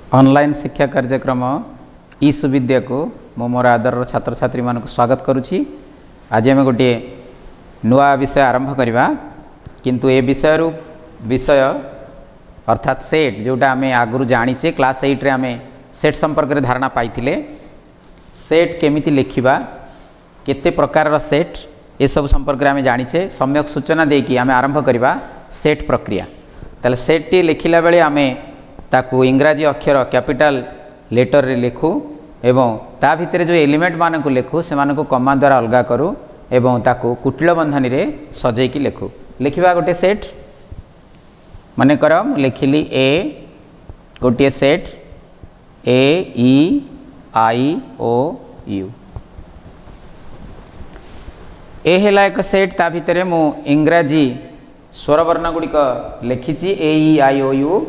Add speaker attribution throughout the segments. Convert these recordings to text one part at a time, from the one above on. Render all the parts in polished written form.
Speaker 1: Online शिक्षा कार्यक्रम ई सुविद्या को मो मोर आदर छात्र छात्री मान स्वागत करुछि। आज आम गोटे नुआ विषय आरंभ करवा किंतु ए विषय अर्थात सेट जोटा आम आगु जानीचे क्लास 8 रे आम सेट संपर्क में धारणा पाई सेट केमिति लिखिबा केते प्रकार सेट ए सब संपर्क में आम जानीचे सम्यक सूचना देकी आम आरंभ करवा सेट प्रक्रिया। ताले सेट टी लिखिला बेले आम ताकू इंग्राजी अक्षर कैपिटल लेटर रे लिखु एवं ता भितर जो एलिमेंट मान को लिखु से मानक कमा द्वारा अलगा करूँ एवं ताकू कुटिल बंधनी रे सजेकी लिखु। लिखिबा गोटे सेट मन कर लिखिली ए गोटे set A E I O U A हैला एक सेट ता भितर मु इंग्राजी स्वरवर्ण गुड़िक लिखिची ए ई आई ओ यू।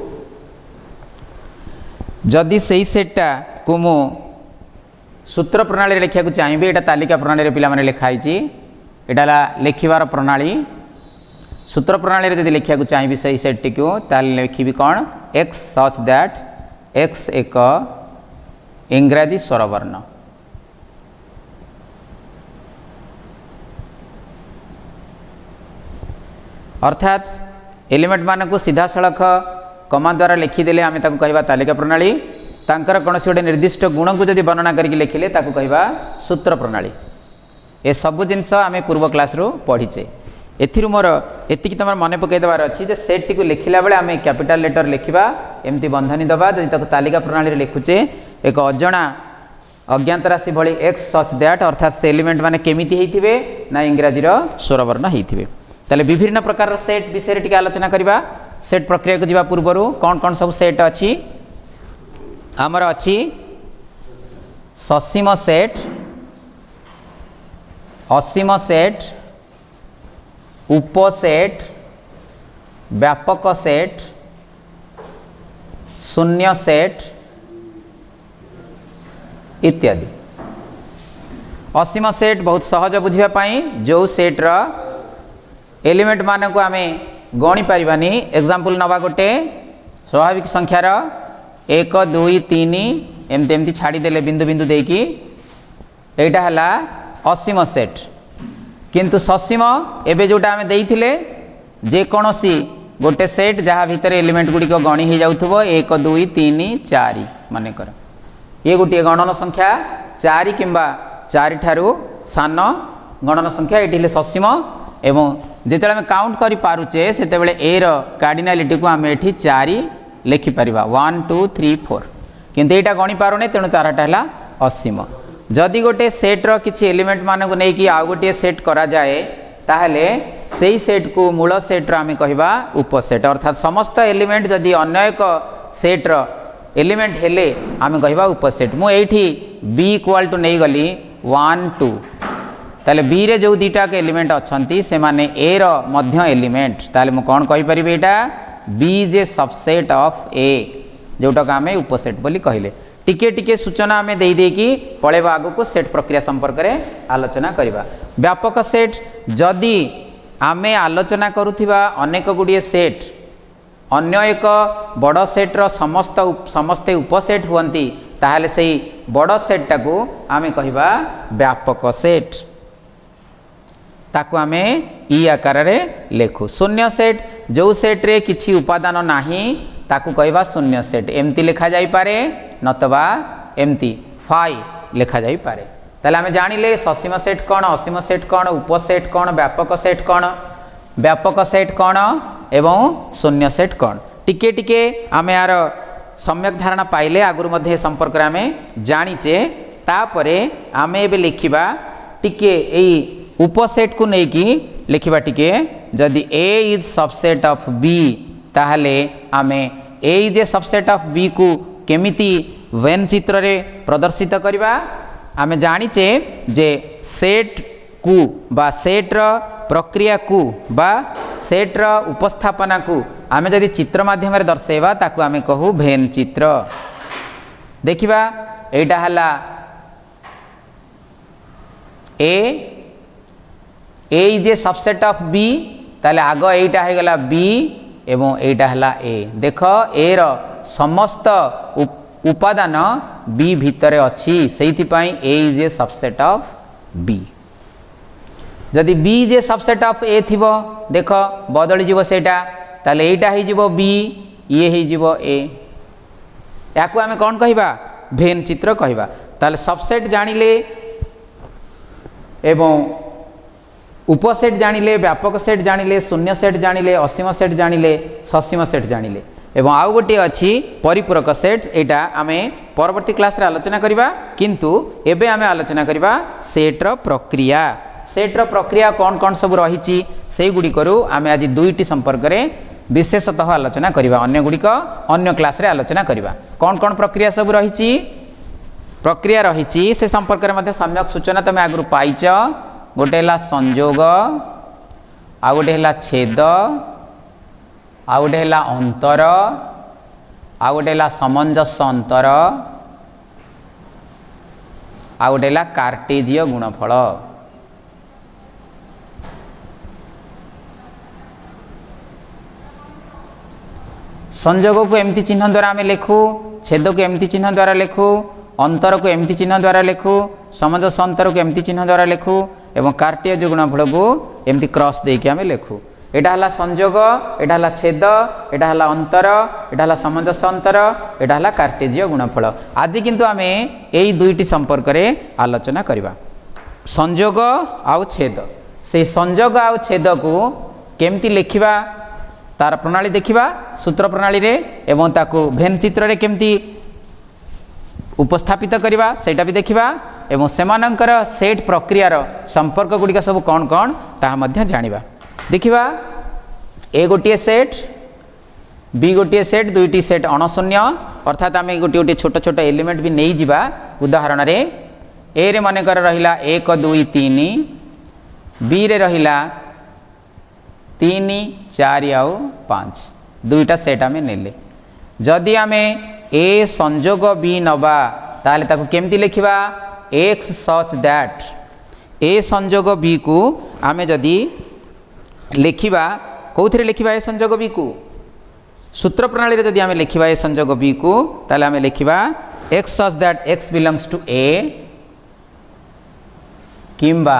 Speaker 1: जदि सही सेटटा को मु सूत्र प्रणाली लिखा चाहिए यहाँ तालिका प्रणाली पे पे लिखाई यहाँ लिखार प्रणाली सूत्र प्रणाली जदि लिखा चाहिए सही सेट टी को लिखी कौन एक्स सच दैट एक्स एक इंग्राजी स्वरवर्ण। अर्थात एलिमेंट मान को सीधा सड़क कमा द्वारा लिखिदेले आम ताकू कहवा तालिका प्रणाली तांकर कौन से गोटे निर्दिष्ट गुण को जब वर्णना करके लिखिले ताकू कहवा सूत्र प्रणाली। ए सबु जिनस आम पूर्व क्लास रू पढ़ीचे एथिरु मोर एतिक तुम मन पकईदेवार अच्छी जे सेट टी को लिखिला बेले आम कैपिटल लेटर लिखा एमती बंधनी दबा जब ताकू तालिका प्रणाली लिखुचे एक अजणा अज्ञात राशि भली एक्स सच दैट अर्थात से एलिमेंट माने केमिति हेइथिबे ना इंग्राजी रो स्वरवर्ण हेइथिबे। ताले विभिन्न प्रकार सेट विषय टिके आलोचना करबा। सेट प्रक्रिया को जीवा पूर्व कौन कौन सब सेट अच्छी आमर अच्छी ससीम सेट असीम सेट उपसेट व्यापक सेट शून्य सेट इत्यादि। असीम सेट बहुत सहज बुझापी जो सेट्र एलिमेंट मान को आम गणी पारिबानी एग्जाम्पल नवा गोटे स्वाभाविक संख्यार 1 2 3 एमती एमती छाड़ीदेले बिंदु बिंदु देकी एटा हला असीम सेट। किंतु ससीम एबे जोटा आम देइथिले जेकोसी गोटे सेट जहाँ भितर एलिमेंट गुड़िक गणी हो जाउथबो 1 2 3 4 मानेकर ये गोटे गणन संख्या 4 किंबा 4 ठारू सान गणन संख्या ये ससीम एवं जिते आम काउंट करि पारुचे सेतेबेले ए रो कार्डिनालिटी को आम एठी 4 लिखिपर 1 2 3 4 किंतु एटा गणी पारुने तेणु तारटा है असीम। जदि गोटे सेट्र किसी एलिमेंट मान को लेकिन आउ गोटे सेट करा जाए ताहले सेई सेट को मूल सेट्र आम कहवा उपसेट अर्थात समस्त एलिमेंट जदि अन्य एक सेट्र एलिमेंट हेले आम कहवा उपसेट। मु एठी बी इक्वल टू नहीं गली 1 2 ताले बी रे जो दीटा के एलिमेंट अच्छी से माने ए रो मध्य एलिमेंट ताले मु कौन कहि परिबे एटा B is a subset of A जोटा आम उपसेट बोली कहले। टिके टिके सूचना आम दे देकी पळेबा आगु को सेट प्रक्रिया संपर्क में आलोचना करबा। व्यापक सेट जदि आम आलोचना करुथिबा अनेक गुड़िए सेट अन्य एक बड़ सेट्र समस्ते उपसेट हुअंती ताहले सेही बड़ सेट्टा को आम कहवा व्यापक सेट ताकू आम ई आकार रे लेखु। शून्य सेट जो सेट रे किछि उपादान नाही ताकू कहवा शून्य सेट एमती लिखा जाई पारे नतबा एमती फाई लिखा जाई पारे। ताले आम जानिले ससीम सेट कौन असीम सेट कौन उपसेट कौन व्यापक सेट कौन व्यापक सेट कौन एवं शून्य सेट कौन टिके टिके आम यार सम्यक धारणा पाइले आगुर मध्य संपर्क आम जानीचे। तापरे आम एबे लिखिबा टिके एई उपसेट को लेकिन लिखा टिके जदि A is subset of B ताहले आमे A is a subset of B को केमिति वेन चित्र रे प्रदर्शित करवा। आमे जानीचे जे सेट को बा सेट्र प्रक्रिया को बा सेट्र उपस्थापना को आमे जदि चित्र माध्यम रे दर्शेबा ताकू आमे कहू वेन चित्र। देखिबा एटा हला A is a subset of B ताले आग एटा है गला बी एवं एटा हला ए। देख ए रो समस्त उपादान बी भितर अच्छी से A is a subset of B. जदि B is a subset of A थी देख बदली जीव सेटा ताले एटा ही जीव बी ये ही जीव ए या को आमे कौन कहिबा भेन चित्र कहिबा। ताले सबसेट जानिले एवं उपसेट जानिले व्यापक सेट जानिले शून्य सेट जानिले असीम सेट जानिले ससीम सेट जानिले एवं आउ गोटे अच्छी परिपूरक सेट एटा आमे परवर्ती क्लास रे आलोचना करिबा किंतु एबे आमे आलोचना करिबा सेट रो प्रक्रिया। सेट रो प्रक्रिया कौन कौन सब रही से गुड़ी करू आमे आज दुईटी संपर्क रे विशेषतः आलोचना करिबा अन्य गुड़ी को अन्य क्लास रे आलोचना करिबा। कौन कौन प्रक्रिया सब रही प्रक्रिया रही से संपर्क में मते सम्यक सूचना तमे आगु पाइच। गोटे है संयोग आ गोटे है छेद आ गोटे है अंतर आ गोटे है सामंजस्य अंतर आ गोटे है कार्टेजीय गुणफल। संयोग को एमती चिन्ह द्वारा आम लिखू, छेद को एमती चिन्ह द्वारा लिखू, अंतर को एमती चिन्ह द्वारा लिखू, सामंजस्य अंतर को एमती चिन्ह द्वारा लिखू एवं कार्टेजीय गुणफल को एमती क्रॉस देके आम लिखू। एटा हला संयोग, एटा हला छेद, एटा हला अंतर, एटा हला सामंजस्य अंतर, एटा हला कार्टेजीय गुणफल। आज किंतु आम यही दुईटी संपर्क रे आलोचना करिबा। संयोग आउ छेद, से संयोग आउ छेद को केमती लिखिबा तार प्रणाली देखिबा सूत्र प्रणाली रे एवं ताकू भेन चित्र रे केमती उपस्थापित करिबा सेटा भी देखिबा एवं सेमानंकर सेट प्रक्रियार संपर्क गुड़िक सब कौन कौन ताहा मध्य जानिबा। देखिबा ए गोटे सेट बी गोटे सेट दुईटी सेट अणशून्य अर्थात आम गोटे गोटे छोट छोट एलिमेंट भी नहीं जिबा। उदाहरण रे ए रे मानेकर रहिला 1 2 3, बी रे रहिला 3 4 आउ 5 दुईटा सेट आम नेले। जदि आम ए संयोग बी नबा ताले ताको केमती लिखिबा x सच दैट ए संयोग बी को आम जदि लिखिबा कौथिरे लिखिबा ए संयोग बी को सूत्र प्रणाली रे जदि आम लिखिबा ए संयोग बी को ताले आम लिखिबा x such that x belongs to a किंबा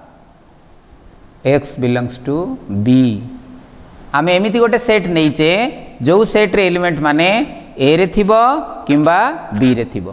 Speaker 1: x बिलोंग्स टू b। आम एमिति गोटे सेट नहींचे जो सेट रे एलिमेंट माने ए रे थिबो किंबा बी रे थिबो।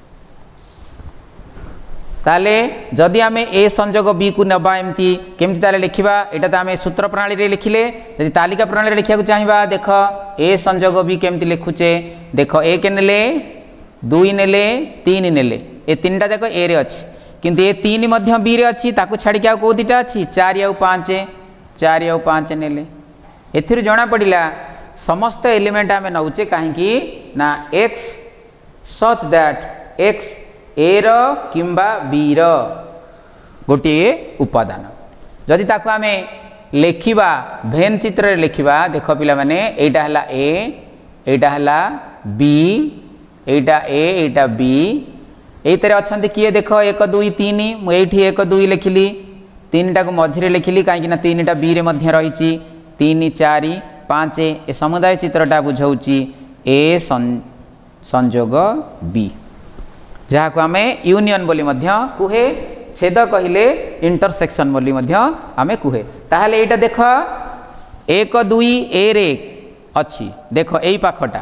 Speaker 1: ताले जदि आम ए संयोग बी को नबा एमती केमती ताले लिखिबा एटा तो आम सूत्र प्रणाली रे लिखिले। जदि तालिका प्रणाली रे लिखिया को चाहिबा देख ए संयोग बी केमती लिखुचे देख 1 नेले 2 नेले 3 नेले ए तीनटा जाक ए रे अछि किंतु ए 3 मध्य बी रे अछि ताकू छाड़ी के को दिटा अछि 4 आउ 5 नेले। एथिरु जणा पडिला समस्त एलिमेंट आम नौचे कहीं ना x such that x A रो किंबा बी रो गोटे उपादान। जदि ताकू आम लिखिबा भेन चित्र रे लिखिबा देख पिला माने एटा हला a एटा हला b Etah a Etah b एतरे अछंती किए देख 1 2 3 मु एठी 1 2 लिखिली 3 टा को मझिरे लिखिली कहीं ना 3 टा b रे मध्य रहिची 3 4 5 ए समुदाय चित्रटा बुझाऊँगी ए संयोग बी जहाँ को आम यूनियन बोली मध्य कुहे छेद कहले इंटरसेक्शन बोली मध्य आम कुहे। ताहले एटा देख 1 2 ए रे अच्छी देख एई पाखटा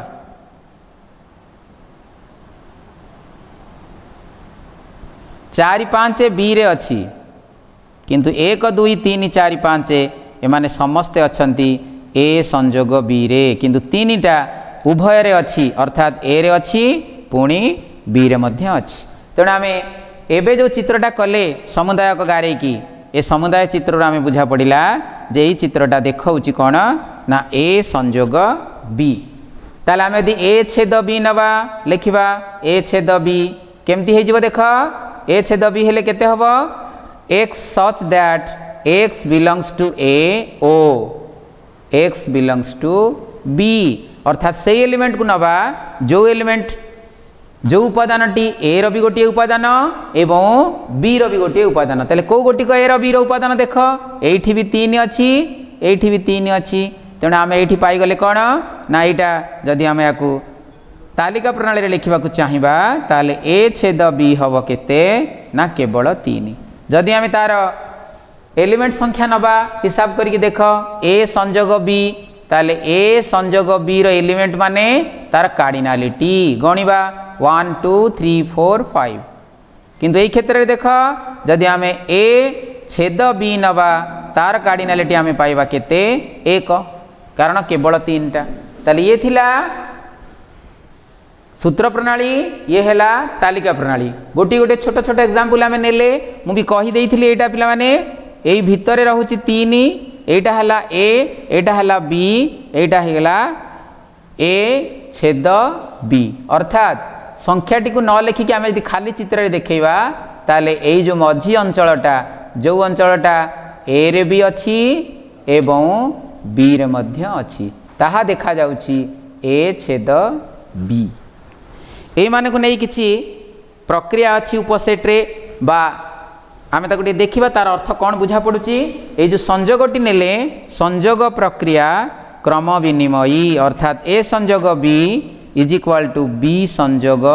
Speaker 1: 4 5 बी रे अच्छी किंतु 1 2 3 4 5 एमाने समस्ते अछंती ए संयोग बी रे किंतु 3टा उभय रे अच्छी अर्थात ए रे अच्छी पुणी बी रे मध्य अच्छी। तेणु आम एबे जो चित्रटा कले समुदाय को गारे की ए समुदाय चित्र आम बुझा पड़ा जे ये चित्रटा देखा कौन ना ए संयोग बी। ताले आम यदि ए छेद बी नवा लिखिबा ए छेद बी केमती हो देख ए छेद बी हेले केते हबो x such that x belongs to a o x belongs to b अर्थात से एलिमेंट को नवा जो एलिमेंट जो उपादानटी ए रो भी गोटे उपादान एवं बी रो भी गोटे उपादान ताले को गोटी को ए रो बी रो उपादान देख एठी भी 3 अच्छी एठी भी 3 अच्छी। तेणु आम ये पाईगले कौन ना यहाँ जदि आम या तालिका प्रणाली लिखा चाहिए ताले ए छेद बी हम केते ना केवल 3 जदि आम तार एलिमेंट संख्या नबा हिसाब करके देख ए संजोग बी ताले ए संजोग बी रो एलिमेंट माने तार कार्डिनालिटी गणिबा 1 2 3 4 5 किंतु एई क्षेत्र रे देख जदि आम ए छेद बी नबा तार कार्डिनालिटी आम पाइबा केते 1 कारण केवल 3टा ताले ये थिला सूत्र प्रणाली ये हैला तालिका प्रणाली गोटी गोटे छोट छोट एग्जांपल आम नेले मु भी कहि देइथिली एटा पिला माने एई भितरे रहउची 3 एटा हला ए एटा हला बी एटा हेला ए छेद बी अर्थात संख्याटी को न लिखिक आम यदि खाली चित्र रे देखैबा ताले एई जो मझी अंचलटा जो अंचलटा ए रे भी अच्छी एवं बी रे मध्य अच्छी ताहा देखा जाउची ए छेद बी ए माने को नहीं किछि प्रक्रिया अच्छी उपसेट रे बा आमे ताको देखिबा तार अर्थ कौन बुझा पड़ुची ए जो संजोगटी नेले संजोग प्रक्रिया क्रम विनिमयी अर्थात ए संजोग B is equal to B संजोग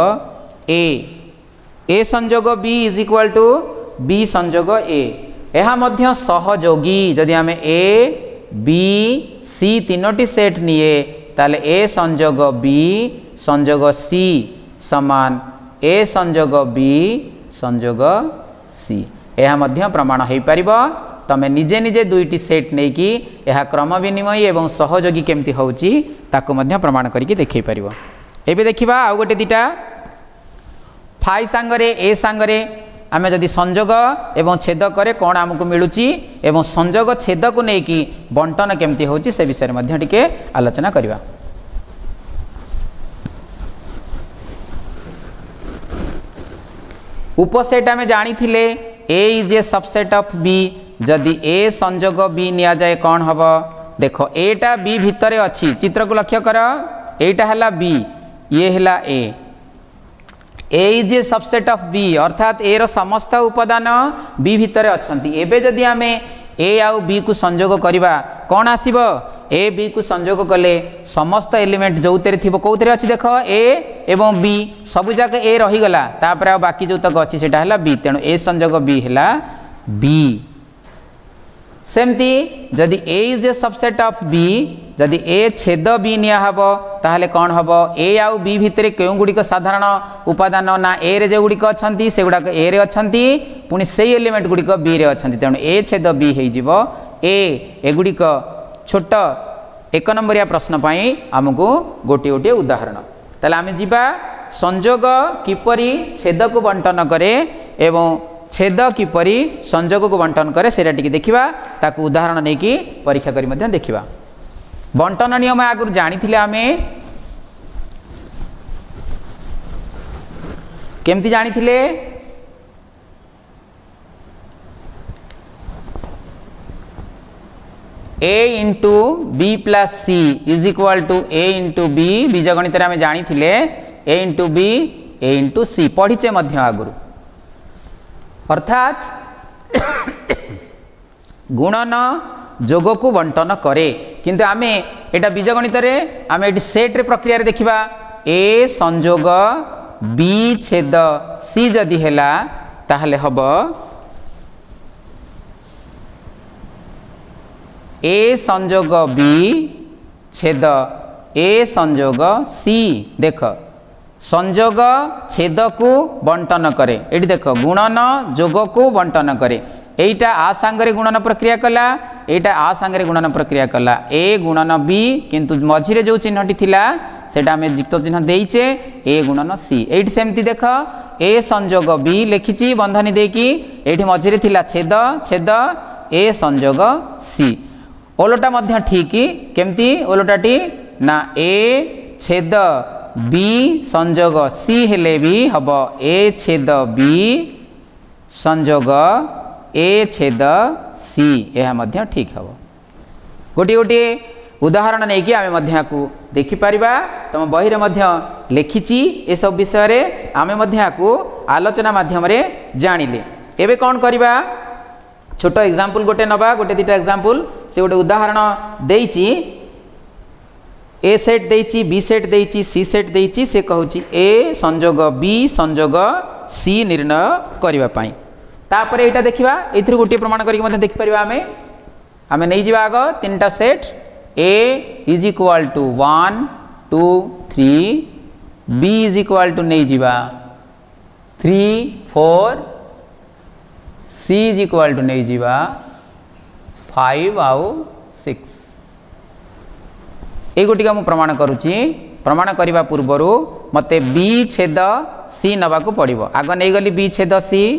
Speaker 1: ए संजोग B is equal to B संजोग ए यह मध्य सहयोगी जदि आम ए बी सी तीनोटी सेट निए ताले ए संजोग बी संजोग सी समान ए संजोग बी संजोग सी यह मध्य प्रमाण हो पारिबो तमे निजे निजे दुईटी सेट नहीं कि यह क्रम विनिमय एवं सहयोगी केमती होउची ताको मध्य प्रमाण करके देखै पारिबो एबे देखिबा आ गोटे दिटा फाइ सांगरे ए सांगरे आमे जदि संजोग एवं छेद करे कौन आमको मिलूची एवं संजोग छेद को लेकिन बंटन केमती होची से विषय मध्य टिके आलोचना करिबा उपसेट आमे जानी थिले A is a subset of B जदि ए संजोग बी निया जाए कौन हबो देखो एटा बी भितरे अच्छी चित्र को लक्ष्य कर एटा हला बी ये हला A is a subset of B अर्थात ए रो समस्त उपादान बी भितरे अछंती एबे जदि आमे ए आउ बी को संजोग करिबा कौन आसीबो ए बी को संजोग कले समस्त एलिमेंट जोतेरे थिबो कोउतेरे अछि देखो ए एवं बी सब जाक ए रही गला तापर आ बाकी जो तक अछि सेटा हला बी तेनु ए संजोग बी हला बी सेमती जदि A is a subset of B जदि ए छेद बी निया हबो ताहले कौन हबो ए आउ बी भितरे केउ गुडिक साधारण उपादान ना ए रे जे गुडिक अछंती से गुडा ए रे अछंती पुनी सेही एलिमेंट गुडिक बी रे अछंती तेनु ए छेद बी हे जिवो ए गुडिक छोट एक नंबरिया प्रश्न पाई आमको गोटे गोटे उदाहरण ताले आमे जिबा संजोग किपरि छेद को बंटन करे एवं छेद किपरि संजोग को बंटन करे सेटा टिके देखिबा ताकू उदाहरण नै कि परीक्षा करी मध्य देखिबा बंटन नियम आगुर जानी थिले आमे केमती जानी थिले A into B plus C is equal to A into B बीजगणित आम जानी थिले A into B A into C पढ़ीचे मध्य आगुरु अर्थात गुणन जोग को बंटन करे किंतु आमे एटा बीजगणित रे आमे एटी सेट रे प्रक्रिया रे देखिबा ए संजोग बी छेद सी जदि हेला ताहले हबो ए संजोग बी छेद ए संजोग सी देख संजोग छेद को बंटन करे एटी देख गुणन जोग को बंटन करे एटा आ सांगरे गुणन प्रक्रिया कला एटा आ सांगरे गुणन प्रक्रिया कला ए गुणन बी किंतु मझिरे जो चिन्हटी थिला सेटा हमें जिक्त चिन्ह देइचे ए गुणन सी एटी सेमती देख ए संजोग बी लिखिची बंधनी देकी एटी मझिरे थिला छेद छेद ए संजोग सी ओलोटा मध्य ठीक केमती ओलोटाटी ना ए छेद बी संजोग सी हेले भी हब ए छेद बी संजोग ए छेद सी यह मध्य ठीक हब गोटे गोटे उदाहरण नहीं कि आमे मध्य को देखि परिबा तम बही रे मध्य लिखिची ए सब विषय रे आमे मध्य को आलोचना माध्यम रे जानिले एबे कोन करिबा छोटो एग्जांपल गोटे नबा गोटे दिटा एग्जांपल से गोटे उदाहरण देइची ए सेट देइची बी सेट देइची सी सेट देइची से कहूची ए संजोग बी संजोग सी निर्णय करिवा पाई तापर एटा देखिबा एथिर गोटे प्रमाण करिक मध्ये देखि परिबा आमे नै जिबा आगो तीनटा set A is equal to 1 2 3 B is equal to नै जिबा 3 4 सी इज इक्वल टू नै जिबा 5 आउ 6 ए गोटिका मु प्रमाण करूची प्रमाण करिबा पूर्वरु मते बी छेद सी नबा को पड़िबो आगो नै गली बी छेद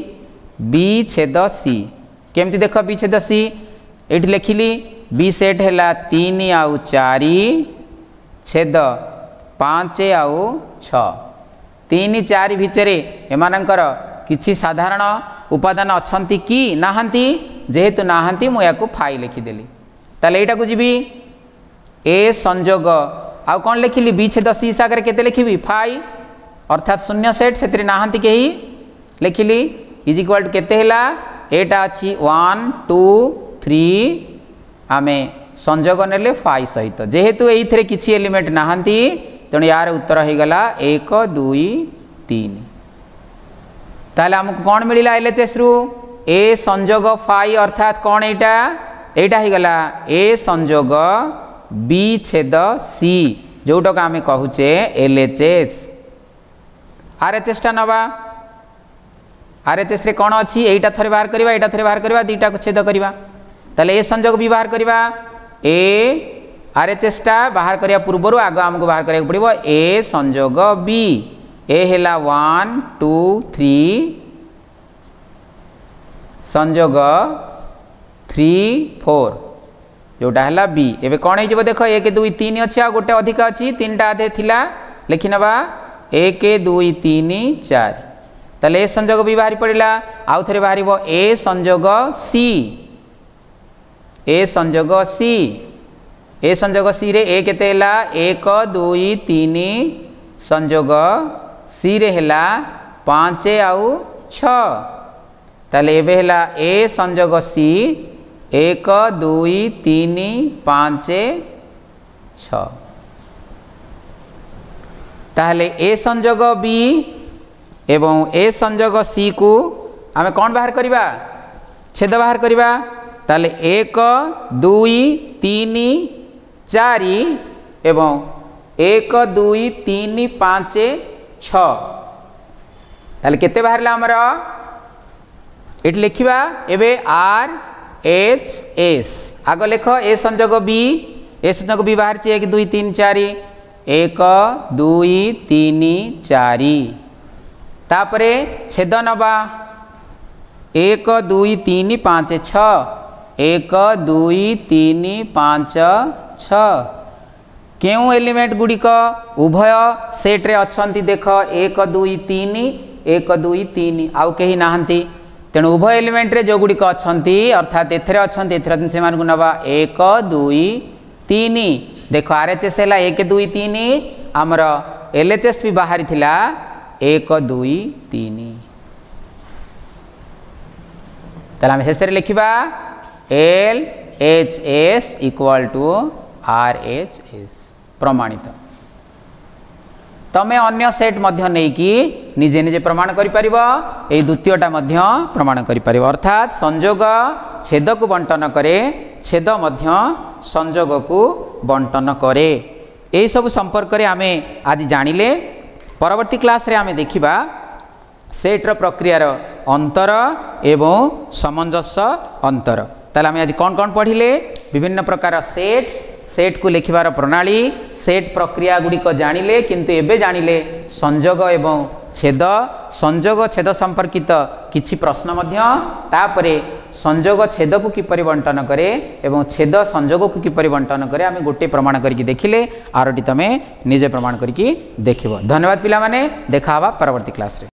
Speaker 1: सी केमती देख बी छेद सी एठी लिखिली बी सेट हैला 3 आउ 4 छेद 5 आउ 6 3 4 भितरे एमानंकर किछि साधारण उपादान अछंती कि नाहंती जेहेतु नाहंती मु याकू फाई लिखि देली ताले एटा को जिबी ए संजोग आउ कौन लिखिली बी छेद सी सागर केते लिखिबी फाई अर्थात शून्य सेट से नाहंती केही लिखिली इज इक्वल टू केते हैला एटा अछि 1 2 3 आमे संजोग नेले फाई सहित जेहेतु एइथरे किछि एलिमेंट नाहंती तेणु यार उत्तर हो गला 1 2 3 ताले हमको कौन मिलिला एलएचएस रु ए संजोग फाई अर्थात कौन एटा एटा हो गला ए संजोग बी छेद सी जोटा को आमे कहूचे एलएचएस आरएचएस टा नबा आरएचएस रे कौन अच्छी एटा थरे बाहर करबा एटा थरे बाहर करबा दीटा को छेद करबा ताले ए संजोग भी बाहर करबा ए आरएचएस टा बाहर करिया पूर्वरु आगो हमको बाहर करिया पड़िबो ए संजोग बी ए हैला 1 2 3 संजोग 3 4 जोटा हैला बी एबे कौन हो देख 1 2 3 अच्छी आ गोटे अधिक अच्छी 3टा आधे थिला लिखि नबा 1 2 3 4 ताले ए संजोग भी बाहरी पड़िला आउ थरे बाहरिबो ए संजोग सी ए संजोग सी रे ए केते हैला 1 2 3 संजोग सी रे हैला 5 आउ 6 ताले एबे हैला ए संजोग सी 1 2 3 5 6 ताहले ए संजोग बी एवं ए संजोग सी को आमे कौन बाहर करिबा छेद बाहर करिबा ताले 1 2 3 4 एवं 1 2 3 5 6 ताले केते बाहरला हमर एठी लिखिबा एबे आर एच एस आगो लेख ए संजोग बी बी बाहर 1 2 3 4 1 2 3 4 तापरे छेद नबा 1 2 3 5 6 1 2 3 5 6 केउ एलिमेंट गुड़िक उभय सेट रे अछंती देख 1 2 3 1 2 3 आउ कहीं नाहंती तेणु उभय एलिमेंट रे जो गुड़िक अछंती अर्थात एथरे अछंती एथरे से मानकु नबा 1 2 3 देखो आरएचएस हैला 1 2 3 हमर एलएचएस भी बाहरी थिला 1 2 3 ताला हम शेष रे लिखिबा L H S equal to R H S प्रमाणित तमे अन्य सेट मध्य नहीं कि निजे निजे प्रमाण करि परिबो ए द्वितीयटा मध्य प्रमाण करि परिबो अर्थात संजोग छेद को बंटन करे छेद मध्य संजोग को बंटन करे ए सब संपर्क रे आमे आज जानिले परवर्ती क्लास रे आमे देखिबा सेट रो प्रक्रियार अंतर एवं सामंजस्य अंतर ताले आमे आज कौन कौन पढ़िले विभिन्न प्रकार सेट को लिखिबार प्रणाली सेट प्रक्रिया गुड़ी को जानिले किंतु एबे जानिले संजोग एवं संजोग छेद संपर्कित किछि प्रश्न मध्य तापरे संजोग छेद को किपरि बंटन करे एवं छेद संजोग को किपरि बंटन करे आमे गोटे प्रमाण करिकि देखिले आरोटी तमे निजे प्रमाण करिकि देखिबो। धन्यवाद पिला माने देखा हवा परवर्ती क्लास रे।